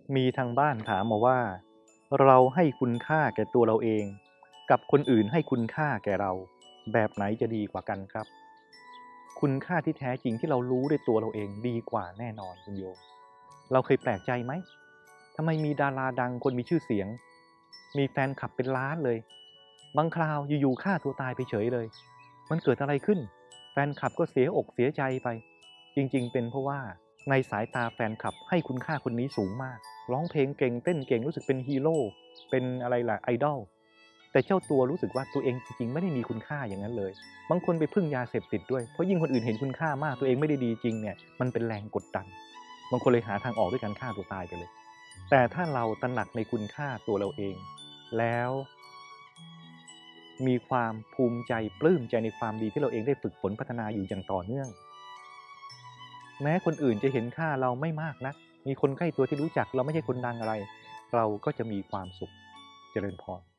มีทางบ้านถามมาว่าเราให้คุณค่าแก่ตัวเราเองกับคนอื่นให้คุณค่าแก่เราแบบไหนจะดีกว่ากันครับคุณค่าที่แท้จริงที่เรารู้ด้วยตัวเราเองดีกว่าแน่นอนคุณโยมเราเคยแปลกใจไหมทำไมมีดาราดังคนมีชื่อเสียงมีแฟนคลับเป็นล้านเลยบางคราวอยู่ๆฆ่าตัวตายไปเฉยเลยมันเกิดอะไรขึ้นแฟนคลับก็เสียอกเสียใจไปจริงๆเป็นเพราะว่าในสายตาแฟนคลับให้คุณค่าคนนี้สูงมาก ร้องเพลงเก่งเต้นเก่งรู้สึกเป็นฮีโร่เป็นอะไรล่ะไอดอลแต่เจ้าตัวรู้สึกว่าตัวเองจริงๆไม่ได้มีคุณค่าอย่างนั้นเลยบางคนไปพึ่งยาเสพติดด้วยเพราะยิ่งคนอื่นเห็นคุณค่ามากตัวเองไม่ได้ดีจริงเนี่ยมันเป็นแรงกดดันบางคนเลยหาทางออกด้วยการฆ่าตัวตายไปเลยแต่ถ้าเราตระหนักในคุณค่าตัวเราเองแล้วมีความภูมิใจปลื้มใจในความดีที่เราเองได้ฝึกฝนพัฒนาอยู่อย่างต่อเนื่องแม้คนอื่นจะเห็นค่าเราไม่มากนักมีคนใกล้ตัวที่รู้จักเราไม่ใช่คนดังอะไรเราก็จะมีความสุขเจริญพร